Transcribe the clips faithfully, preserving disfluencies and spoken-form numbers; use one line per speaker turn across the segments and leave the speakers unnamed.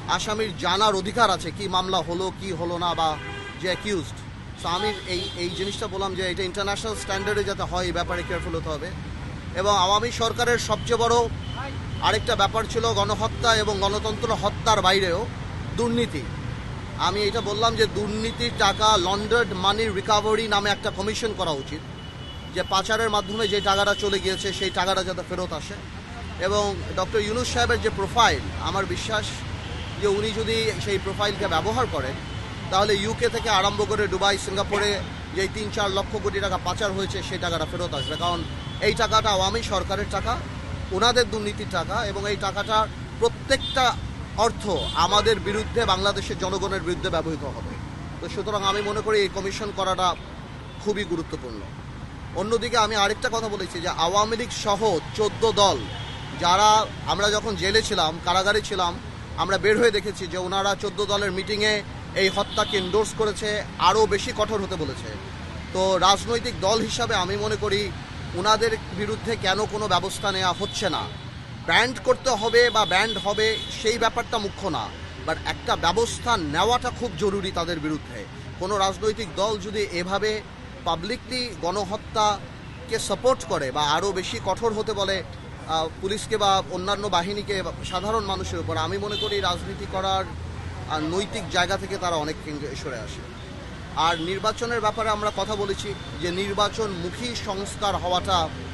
আসামির জানার অধিকার আছে কি মামলা হলো কি হলো না বা যে অ্যাকিউজড। সো আমি এই এই জিনিসটা বললাম যে এটা ইন্টারন্যাশনাল স্ট্যান্ডার্ডে যাতে হয় এই ব্যাপারে কেয়ারফুল হতে হবে। এবং আওয়ামী সরকারের সবচেয়ে বড় আরেকটা ব্যাপার ছিল গণহত্যা এবং গণতন্ত্র হত্যার বাইরেও দুর্নীতি। আমি এটা বললাম যে দুর্নীতির টাকা লন্ডার্ড মানি রিকভারি নামে একটা কমিশন করা উচিত, যে পাচারের মাধ্যমে যে টাকাটা চলে গিয়েছে সেই টাকাটা যাতে ফেরত আসে। এবং ডক্টর ইউনূস সাহেবের যে প্রোফাইল, আমার বিশ্বাস যে উনি যদি সেই প্রোফাইলকে ব্যবহার করেন তাহলে ইউকে থেকে আরম্ভ করে দুবাই, সিঙ্গাপুরে যে তিন চার লক্ষ কোটি টাকা পাচার হয়েছে সেই টাকাটা ফেরত আসবে। কারণ এই টাকাটা আওয়ামী সরকারের টাকা, ওনাদের দুর্নীতির টাকা, এবং এই টাকাটা প্রত্যেকটা অর্থ আমাদের বিরুদ্ধে, বাংলাদেশের জনগণের বিরুদ্ধে ব্যবহৃত হবে। তো সুতরাং আমি মনে করি এই কমিশন করাটা খুবই গুরুত্বপূর্ণ। অন্যদিকে আমি আরেকটা কথা বলেছি যে আওয়ামী লীগ সহ চোদ্দ দল যারা, আমরা যখন জেলে ছিলাম, কারাগারে ছিলাম, আমরা বের হয়ে দেখেছি যে ওনারা চোদ্দ দলের মিটিংয়ে এই হত্যাকে এন্ডোর্স করেছে, আরও বেশি কঠোর হতে বলেছে। তো রাজনৈতিক দল হিসাবে আমি মনে করি ওনাদের বিরুদ্ধে কেন কোনো ব্যবস্থা নেওয়া হচ্ছে না। ব্যান্ড করতে হবে বা ব্যান্ড হবে সেই ব্যাপারটা মুখ্য না, বাট একটা ব্যবস্থা নেওয়াটা খুব জরুরি তাদের বিরুদ্ধে। কোনো রাজনৈতিক দল যদি এভাবে পাবলিকলি গণহত্যাকে সাপোর্ট করে বা আরও বেশি কঠোর হতে বলে পুলিশকে বা অন্যান্য বাহিনীকে, সাধারণ মানুষের উপর, আমি মনে করি রাজনীতি করার নৈতিক জায়গা থেকে তারা অনেক সরে আসে। আর নির্বাচনের ব্যাপারে আমরা কথা বলেছি যে নির্বাচনমুখী সংস্কার হওয়াটা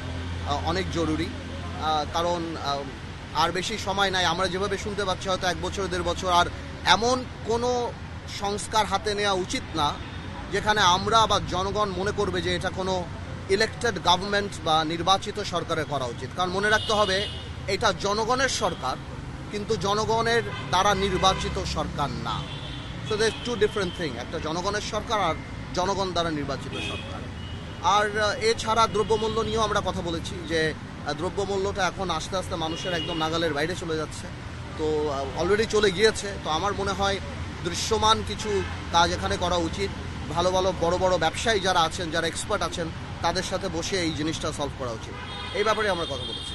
অনেক জরুরি, কারণ আর বেশি সময় নাই। আমরা যেভাবে শুনতে পাচ্ছি হয়তো এক বছর দেড় বছর, আর এমন কোনো সংস্কার হাতে নেওয়া উচিত না যেখানে আমরা বা জনগণ মনে করবে যে এটা কোনো ইলেক্টেড গভর্নমেন্ট বা নির্বাচিত সরকারের করা উচিত। কারণ মনে রাখতে হবে এটা জনগণের সরকার, কিন্তু জনগণের দ্বারা নির্বাচিত সরকার না। So there two different thing, একটা জনগণের সরকার আর জনগণ দ্বারা নির্বাচিত সরকার। আর এছাড়া দ্রব্যমূল্য নিয়েও আমরা কথা বলেছি যে দ্রব্যমূল্যটা এখন আস্তে আস্তে মানুষের একদম নাগালের বাইরে চলে যাচ্ছে, তো অলরেডি চলে গিয়েছে। তো আমার মনে হয় দৃশ্যমান কিছু কাজ এখানে করা উচিত। ভালো ভালো বড় বড় ব্যবসায়ী যারা আছেন, যারা এক্সপার্ট আছেন, তাদের সাথে বসে এই জিনিসটা সলভ করা উচিত। এই ব্যাপারে আমরা কথা বলেছি।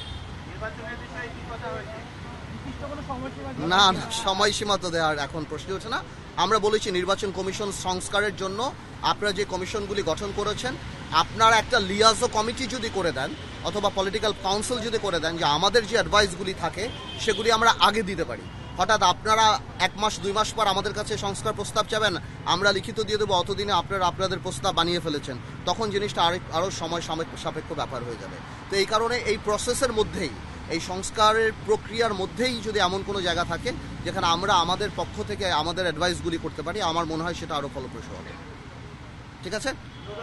না না, সময়সীমা তো দেওয়ার এখন প্রশ্ন হচ্ছে না। আমরা বলেছি নির্বাচন কমিশন সংস্কারের জন্য আপনারা যে কমিশনগুলি গঠন করেছেন, আপনারা একটা লিয়াজো কমিটি যদি করে দেন অথবা পলিটিক্যাল কাউন্সিল যদি করে দেন, যে আমাদের যে অ্যাডভাইসগুলি থাকে সেগুলি আমরা আগে দিতে পারি। হঠাৎ আপনারা এক মাস দুই মাস পর আমাদের কাছে সংস্কার প্রস্তাব চাবেন, আমরা লিখিত দিয়ে দেবো অতদিনে আপনারা আপনাদের প্রস্তাব বানিয়ে ফেলেছেন, তখন জিনিসটা আরেক আরও সময় সাপেক্ষ ব্যাপার হয়ে যাবে। তো এই কারণে এই প্রসেসের মধ্যেই, এই সংস্কারের প্রক্রিয়ার মধ্যেই যদি এমন কোনো জায়গা থাকে যেখানে আমরা আমাদের পক্ষ থেকে আমাদের অ্যাডভাইসগুলি করতে পারি, আমার মনে হয় সেটা আরও ফলপ্রসূ হবে। ঠিক আছে?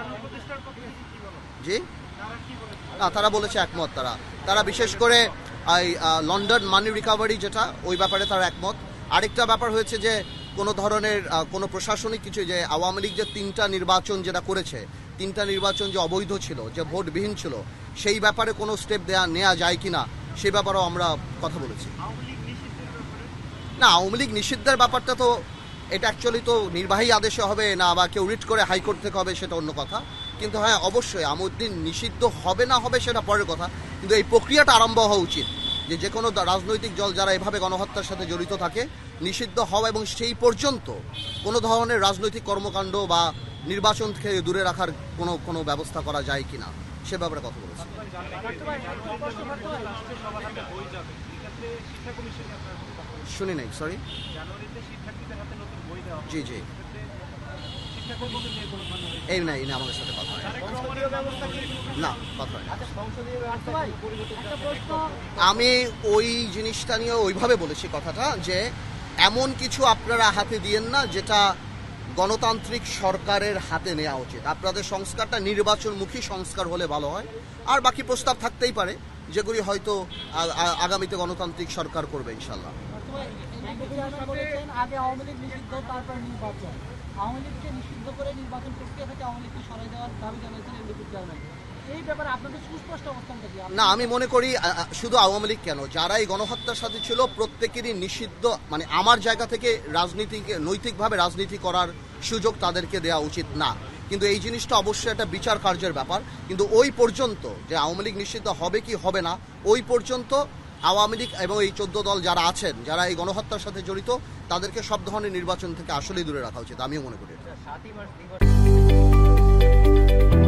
জি না, তারা বলেছে একমত। তারা তারা বিশেষ করে এই লন্ডন মানি রিকভারি যেটা, ওই ব্যাপারে তারা একমত। আরেকটা ব্যাপার হয়েছে যে কোনো ধরনের কোনো প্রশাসনিক কিছু, যে আওয়ামী লীগ যে তিনটা নির্বাচন যেটা করেছে, তিনটা নির্বাচন যে অবৈধ ছিল, যে ভোটবিহীন ছিল, সেই ব্যাপারে কোনো স্টেপ দেয়া নেওয়া যায় কিনা সে ব্যাপারেও আমরা কথা বলেছি। না, আওয়ামী লীগ নিষিদ্ধের ব্যাপারটা তো এটা অ্যাকচুয়ালি তো নির্বাহী আদেশে হবে না, বা কেউ রিট করে হাইকোর্ট থেকে হবে, সেটা অন্য কথা। কিন্তু হ্যাঁ, অবশ্যই আমুদ্দিন নিষিদ্ধ হবে না হবে সেটা পরের কথা, কিন্তু এই প্রক্রিয়াটা আরম্ভ হওয়া উচিত যে যে কোনো রাজনৈতিক দল যারা এভাবে গণহত্যার সাথে জড়িত থাকে নিষিদ্ধ হওয়া, এবং সেই পর্যন্ত কোনো ধরনের রাজনৈতিক কর্মকাণ্ড বা নির্বাচন থেকে দূরে রাখার কোনো কোনো ব্যবস্থা করা যায় কিনা সে ব্যাপারে কথা বলেছি। শুনি নাই, সরি। জি জি, এই না, এই না, আমাদের সাথে কথা হয় না, কথা হয়। আমি ওই জিনিসটা নিয়ে ওইভাবে বলেছি কথাটা, যে এমন কিছু আপনারা হাতে দিয়েন না যেটা গণতান্ত্রিক সরকারের হাতে নেওয়া উচিত। আপনাদের সংস্কারটা নির্বাচনমুখী সংস্কার হলে ভালো হয়, আর বাকি প্রস্তাব থাকতেই পারে যেগুলি হয়তো আগামীতে গণতান্ত্রিক সরকার করবে ইনশাল্লাহ।
আগে আওয়ামী লীগ নিষিদ্ধ, তারপর নির্বাচন, আওয়ামী লীগকে নিষিদ্ধ করে নির্বাচন প্রক্রিয়া থেকে আওয়ামী লীগকে সরাই দেওয়ার দাবি জানিয়েছেন এমপি চেয়ারম্যান। এই ব্যাপারে আপনাদের সুস্পষ্ট অবস্থানটা কি?
না, আমি মনে করি শুধু আওয়ামী লীগ কেন, যারা এই গণহত্যার সাথে ছিল প্রত্যেকেরই নিষিদ্ধ, মানে আমার জায়গা থেকে রাজনীতিকে নৈতিকভাবে রাজনীতি করার সুযোগ তাদেরকে দেওয়া উচিত না। কিন্তু এই জিনিসটা অবশ্যই একটা বিচার কার্যের ব্যাপার। কিন্তু ওই পর্যন্ত যে আওয়ামী লীগ নিষিদ্ধ হবে কি হবে না, ওই পর্যন্ত আওয়ামী লীগ এবং এই চোদ্দ দল যারা আছেন, যারা এই গণহত্যার সাথে জড়িত, তাদেরকে সব ধরনের নির্বাচন থেকে আসলেই দূরে রাখা উচিত, আমিও মনে করি।
সাতই মার্চ